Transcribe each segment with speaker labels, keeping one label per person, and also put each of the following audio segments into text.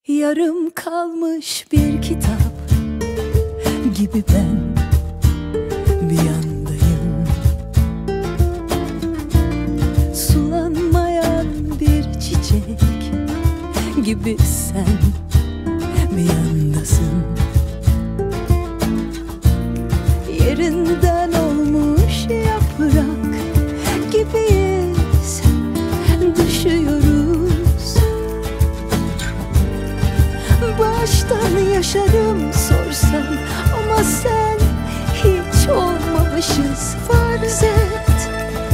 Speaker 1: Yarım kalmış bir kitap gibi ben bir yandayım. Sulanmayan bir çiçek gibi sen bir yandasın. Yerinden olmuş yaprak gibiyiz, düşüyoruz. Baştan yaşarım sorsan ama sen hiç olmamışız. Farz et,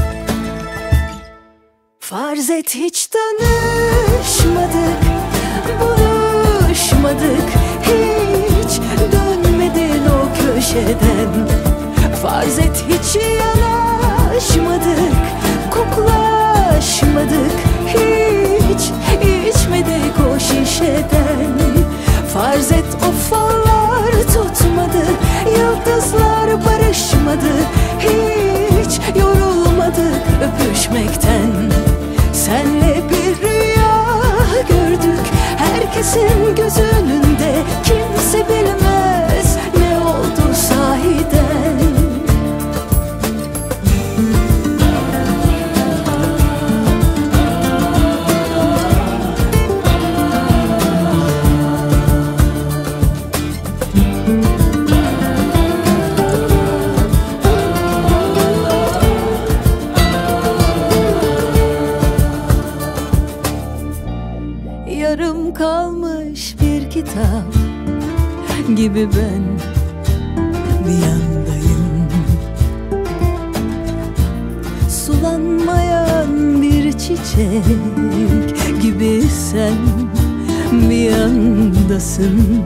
Speaker 1: farz et hiç tanışmadık, buluşmadık, hiç dönmedin o köşeden. Farz et hiç yanaşmadık, koklaşmadık, hiç içmedik o şişeden. Farz et o fallar tutmadı, yıldızlar barışmadı, hiç yorulmadık öpüşmekten. Senle bir rüya gördük, herkesin göz önünde, kimse bilmez ne oldu sahiden. Yarım kalmış bir kitap gibi ben bir yandayım. Sulanmayan bir çiçek gibi sen bir yandasın.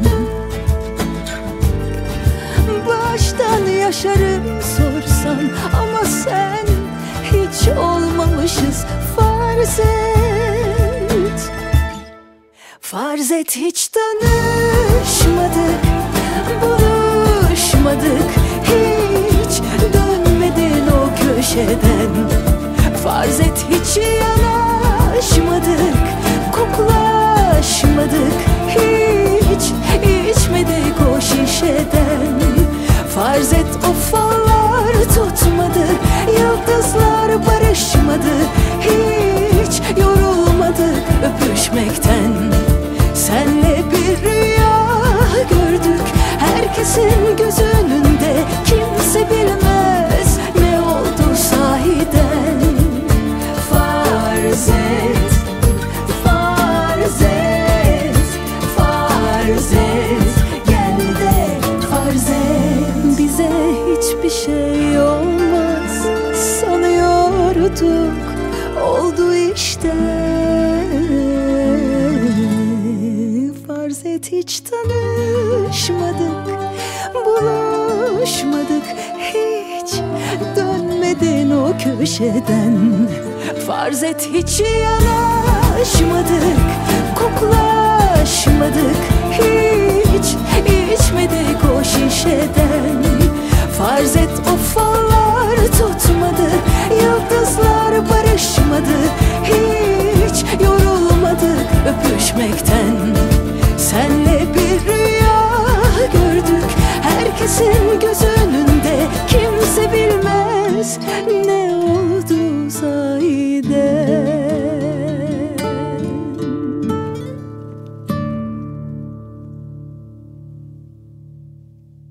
Speaker 1: Baştan yaşarım sorsan ama sen hiç olmamışız. Farz et, farz et hiç tanışmadık, buluşmadık, hiç dönmedin o köşeden. Farz et hiç yanaşmadık, koklaşmadık, hiç içmedik o şişeden. Farz et o fallar tutmadı, yıldızlar barışmadı, hiç yorulmadık öpüşmekten. Senle bir rüya gördük, herkesin göz önünde, kimse bilmez ne oldu sahiden. Farz et, farz et, farz et, gel de farz et. Bize hiçbir şey olmaz sanıyorduk, oldu işte. Farz et hiç tanışmadık, buluşmadık, hiç dönmedin o köşeden. Farz et hiç yanaşmadık, koklaşmadık, hiç içmedik o şişeden. Farz et o fallar tutmadı, yıldızlar barışmadı, hiç yorulmadık öpüşmekten. Senle bir rüya gördük, herkesin göz önünde, kimse bilmez ne oldu sahiden.